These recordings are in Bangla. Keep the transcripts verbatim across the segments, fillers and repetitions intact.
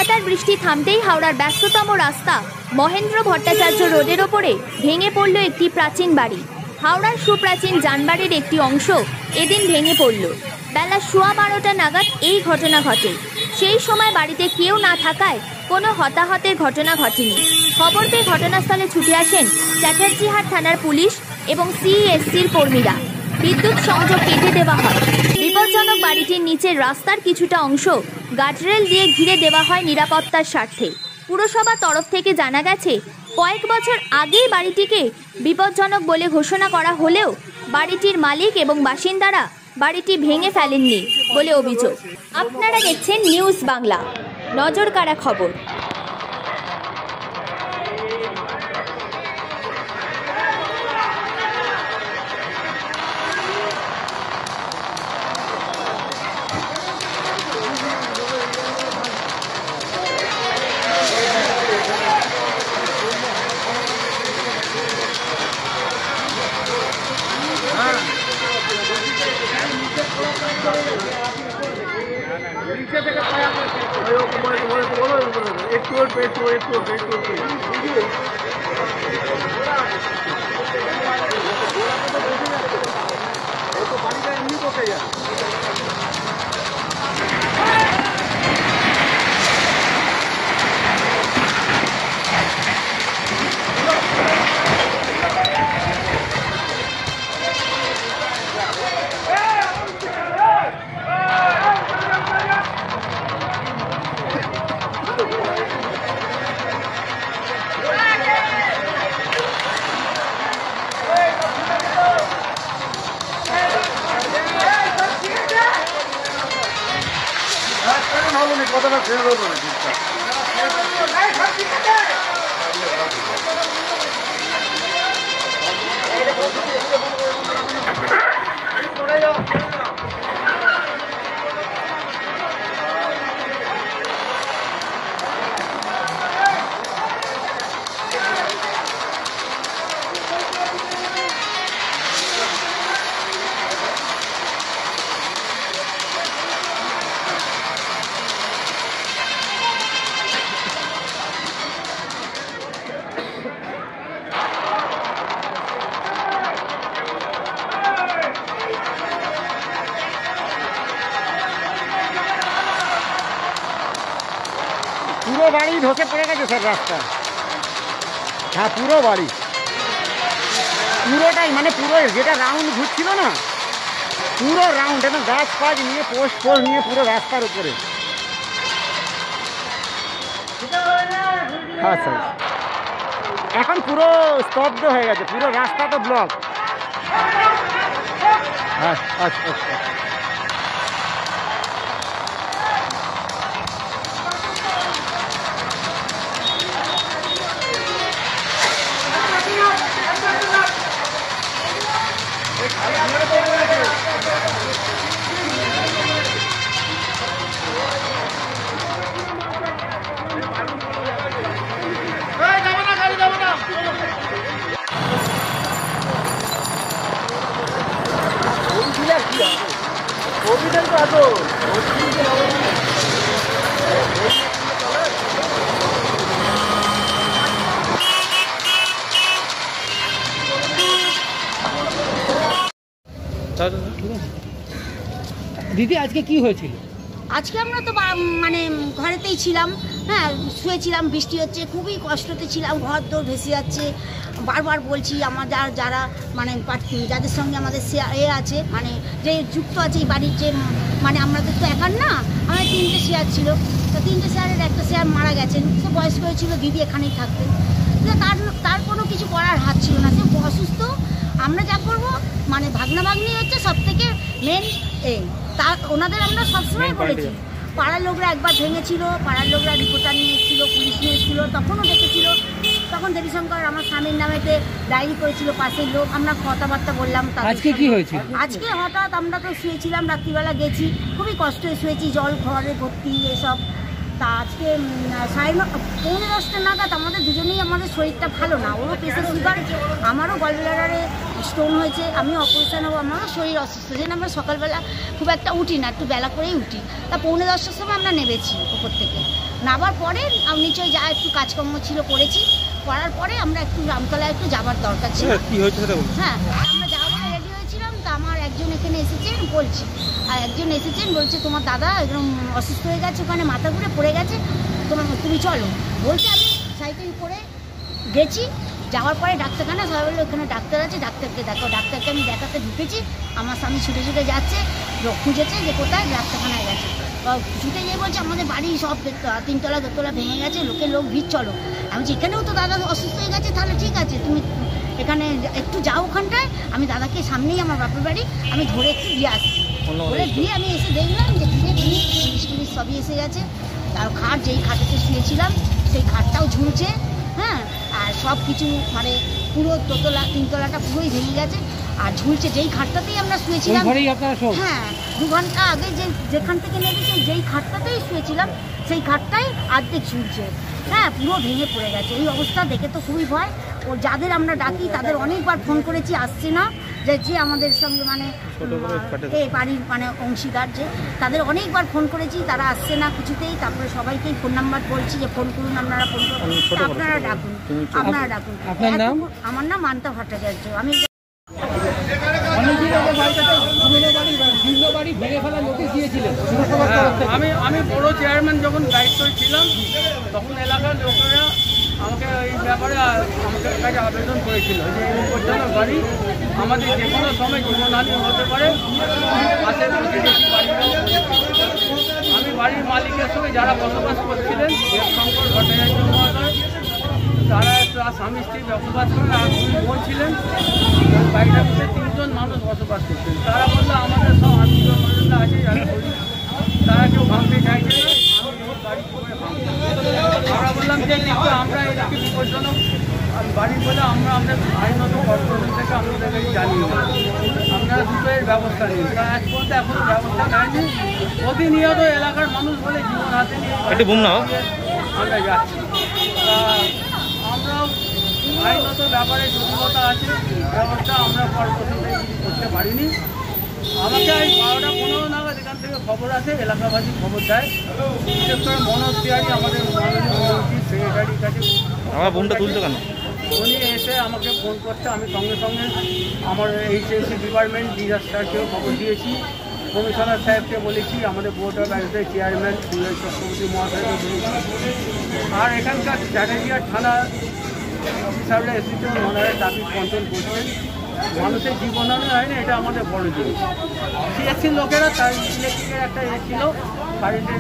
লাগাতার বৃষ্টি থামতেই হাওড়ার ব্যস্ততম রাস্তা মহেন্দ্র ভট্টাচার্য রোডের ওপরে ভেঙে পড়ল একটি প্রাচীন বাড়ি। হাওড়ার সুপ্রাচীন যানবাড়ির একটি অংশ এদিন ভেঙে পড়ল। বেলা সোয়া বারোটা নাগাদ এই ঘটনা ঘটে। সেই সময় বাড়িতে কেউ না থাকায় কোনো হতাহতের ঘটনা ঘটেনি। খবর পেয়ে ঘটনাস্থলে ছুটে আসেন চ্যাটার্জিহাট থানার পুলিশ এবং সিইএসসির কর্মীরা। বিদ্যুৎ সংযোগ কেটে দেওয়া হয়। বিপজ্জনক বাড়িটির নিচের রাস্তার কিছুটা অংশ গার্ডরেল দিয়ে ঘিরে দেওয়া হয় নিরাপত্তার স্বার্থে। পুরসভার তরফ থেকে জানা গেছে, কয়েক বছর আগেই বাড়িটিকে বিপজ্জনক বলে ঘোষণা করা হলেও বাড়িটির মালিক এবং বাসিন্দারা বাড়িটি ভেঙে ফেলেননি বলে অভিযোগ। আপনারা দেখছেন নিউজ বাংলা, নজর কাড়া খবর। কথাটা ছেড়ে দেবো না। পুরো বাড়ি ধসে পড়ে গেছে স্যার রাস্তা। হ্যাঁ পুরো বাড়ি, পুরোটাই মানে পুরো যেটা রাউন্ড ঘুরছিল না, পুরো রাউন্ড এবং গাছ ফাছ নিয়ে পোস্ট পোস্ট নিয়ে পুরো রাস্তার উপরে। হ্যাঁ স্যার, এখন পুরো স্তব্ধ হয়ে গেছে, পুরো রাস্তা তো ব্লক। হ্যাঁ আচ্ছা আচ্ছা। দিদি আজকে কি হয়েছিল? আজকে আমরা তো মানে ঘরেতেই ছিলাম, হ্যাঁ শুয়েছিলাম, বৃষ্টি হচ্ছে, খুবই কষ্টতে ছিলাম, ঘর দৌড় ভেসে যাচ্ছে। বারবার বলছি আমার যারা যারা মানে যাদের সঙ্গে আমাদের এ আছে, মানে যে যুক্ত আছে এই বাড়ির, যে মানে আমাদের তো একার না, আমাদের তিনটে শেয়ার ছিল, তো তিনটে শেয়ারের একটা শেয়ার মারা গেছেন, সে বয়স্ক হয়েছিল, দিদি এখানেই থাকতেন, তার তার কোনো কিছু করার হাত ছিল না, সে অসুস্থ। আমরা যা করবো মানে ভাগনা ভাগ্নি হচ্ছে সব থেকে মেন এই, তা ওনাদের আমরা সবসময় বলেছি। পাড়ার লোকরা একবার ভেঙেছিল, পাড়ার লোকরা রিপোর্টার নিয়ে এসেছিল, পুলিশ নিয়ে এসেছিল, তখনও দেখেছিল। তখন দেবীশঙ্কর আমার স্বামীর নামেতে ডায়েরি করেছিল পাশের লোক, আমরা কথাবার্তা বললাম। আজকে কি হয়েছে? আজকে হঠাৎ আমরা তো শুয়েছিলাম, রাত্রিবেলা গেছি, খুবই কষ্টে শুয়েছি, জল ঘরে ভর্তি এসব। তা আজকে সাড়ে ন পৌনে দশটা নাগাদ আমাদের দুজনেই, আমাদের শরীরটা ভালো না, ওরও প্রেশার সুগার, আমারও গলব্লাডারে স্টোন হয়েছে, আমি অপারেশন হবো, আমার শরীর অসুস্থ, যেন আমরা সকালবেলা খুব একটা উঠি না, একটু বেলা করেই উঠি। তা পৌনে দশটার সময় আমরা নেমেছি ওপর থেকে। নামার পরে নিচে যা একটু কাজকর্ম ছিল করেছি, করার পরে আমরা একটু রামতলায় একটু যাবার দরকার ছিল। কি হয়েছে সেটা বলুন। হ্যাঁ, আমরা যাওয়ার রেডি হয়েছিলাম, তা আমার একজন এখানে এসেছেন বলছি, আর একজন এসেছেন বলছে তোমার দাদা একদম অসুস্থ হয়ে গেছে, ওখানে মাথা ঘুরে পড়ে গেছে, তোমার তুমি চলো বলছে। আমি সাইকেল করে গেছি, যাওয়ার পরে ডাক্তারখানা সবাই বললো ওখানে ডাক্তার আছে, ডাক্তারকে দেখো। ডাক্তারকে আমি দেখাতে ঢুকেছি, আমার স্বামী ছুটে ছুটে যাচ্ছে, খুঁজেছে যে কোথায়, ডাক্তারখানায় গেছে। ছুটে গিয়ে বলছে আমাদের বাড়ি সব তিনতলা দোতলা ভেঙে গেছে, লোকের লোক ভিড়, চলো। আমি বলছি এখানেও তো দাদা অসুস্থ হয়ে গেছে, তাহলে ঠিক আছে তুমি এখানে একটু যাও ওখানটায়, আমি দাদাকে সামনেই আমার বাপের বাড়ি, আমি ধরে একটু দিয়ে আসছি। ধরে দিয়ে আমি এসে দেখলাম যে ধীরে ধীরে পুলিশ টুলিশ সবই এসে গেছে। তার খাট, যেই খাটেতে শুয়েছিলাম সেই খাটটাও ঝুলছে, হ্যাঁ, আর সব কিছু মানে পুরো দোতলা তিনতলাটা পুরোই ভেঙে গেছে, আর ঝুলছে যেই খাটটাতেই আমরা শুয়েছিলাম। হ্যাঁ, দু ঘন্টা আগে যে যেখান থেকে নেমেছি যেই খাটটাতেই শুয়েছিলাম সেই খাটটাই অর্ধেক ঝুলছে, হ্যাঁ, পুরো ভেঙে পড়ে গেছে। এই অবস্থা দেখে তো খুবই ভয়। ও যাদের আমরা ডাকি তাদের অনেকবার ফোন করেছি, আসছে না, যে যে আমাদের সঙ্গে মানে এই বাড়ির মানে অংশীদার, যে তাদের অনেকবার ফোন করেছি, তারা আসছে না কিছুতেই। তারপরে সবাইকেই ফোন নাম্বার বলছি যে ফোন করুন, আপনারা ফোন করুন, আপনারা ডাকুন, আপনারা ডাকুন। আমার নাম মান্তা ভট্টাচার্য। আমি আমি আমি বড় চেয়ারম্যান যখন দায়িত্ব ছিলাম, তখন এলাকার লোকেরা আমাকে এই ব্যাপারে আমাদের কাছে আবেদন করেছিল যে এই পর্যন্ত বাড়ি আমাদের যে কোনো সময় জীবনহানি হতে পারে, পাশের প্রতিবেশী বাড়িটাও। আমি বাড়ির মালিকের সঙ্গে যারা বসবাস করছিলেন, দেবশঙ্কর ভট্টাচার্য মহোদয়, তারা তার স্বামী স্ত্রী বসবাস করেন, আর দুই বোন ছিলেন। ওই বাড়িটার মধ্যে তিনজন মানুষ বসবাস করছেন। তারা বললো আমাদের সব আত্মীয় স্বজনরা আছে, যারা করি, তারা কেউ ভাঙতে চাইছে না, আমি এই বাড়ি করে ভাঙতে। আমরা বললাম যে কিন্তু আমরা এটাকে বিপজ্জনক বাড়ি বলে আমরা আমাদের আইনত কর্তব্য থেকে আমাদেরকে জানিয়ে আপনারা দুটো এর ব্যবস্থা নিন। তারা আজ পর্যন্ত এখনো ব্যবস্থা নেয়নি। প্রতিনিয়ত এলাকার মানুষ বলে জীবন হাতে নিয়ে আমরা যাচ্ছি। তা আমরাও আইনত ব্যাপারে জটিলতা আছে, ব্যবস্থা আমরা পরবর্তীতে করতে পারিনি। আমাকে আজ বারোটা পনেরো নাগাদ এখান থেকে খবর আছে, এলাকাবাসী খবর দেয়, বিশেষ করে মনোজ তিওয়ারি আমাদের মাননীয় সেক্রেটারির কাছে আমার বোনটা তুলতো কেন, উনি এসে আমাকে ফোন করতে, আমি সঙ্গে সঙ্গে আমার এইচএসসি ডিপার্টমেন্ট ডিজাস্টারকেও খবর দিয়েছি, কমিশনার সাহেবকে বলেছি, আমাদের board of adviser chairman Bijoy Chakraborty মহাশয়কে বলেছি, আর এখানকার স্ট্র্যাটেজিয়ার থানা অফিসাররা এসেছেন, ওনারা ট্রাফিক কন্ট্রোল করছেন। মানুষের জীবনহানি হয় না, এটা আমাদের বড় জিনিস। সিএসসির লোকেরা তার ইলেকট্রিকের একটা এ ছিল, কারেন্টের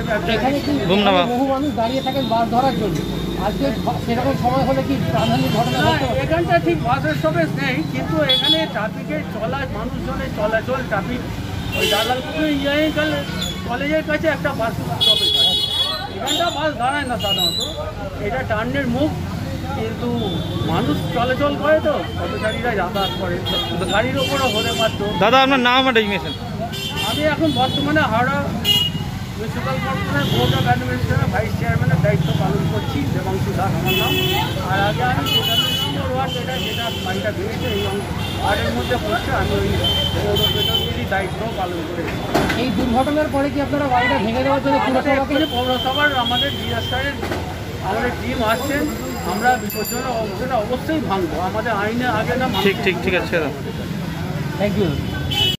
বহু মানুষ দাঁড়িয়ে থাকেন বাস ধরার জন্য, আজকে সেরকম সময় হলে কি প্রাধান্য ঘটনা? এখানটা ঠিক বাসের স্টপেজ নেই, কিন্তু এখানে ট্রাফিকের চলা মানুষজনের চলাচল, ট্রাফিক ওই দালালপুকুর ইঞ্জিনিয়ারিং কলেজের কাছে একটা বাস স্টপেজ আছে, এখানটা বাস দাঁড়ায় না সাধারণত, এটা টার্নের মুখ, কিন্তু মানুষ চলাচল করে তো পথচারীরা যাতায়াত করে, গাড়ির ওপরও হলে পারত। দাদা আপনার নাম আর ডেজিগনেশন? আমি এখন বর্তমানে হাওড়া মিউনিসিপ্যাল কর্পোরেশনের বোর্ড অফ অ্যাডমিনিস্ট্রেশনের ভাইস চেয়ারম্যানের দায়িত্ব পালন করছি, দেবাংশু দাস আমার নাম। আর আগে আমি তেতাল্লিশ নম্বর ওয়ার্ড, যেটা যেটা বাড়িটা ভেঙেছে এই ওয়ার্ডের মধ্যে পড়ছে, আমি ওই পৌরপ্রশাসনেরই দায়িত্ব পালন করেছি। এই দুর্ঘটনার পরে কি আপনারা বাড়িটা ভেঙে দেওয়ার জন্য পুরসভাকে পৌরসভার আমাদের ডিজাস্টারের আমাদের টিম আসছেন, আমরা বিপজ্জনক অবস্থাটা অবশ্যই ভাঙবো, আমাদের আইনে আগে না। ঠিক ঠিক ঠিক আছে, থ্যাংক ইউ।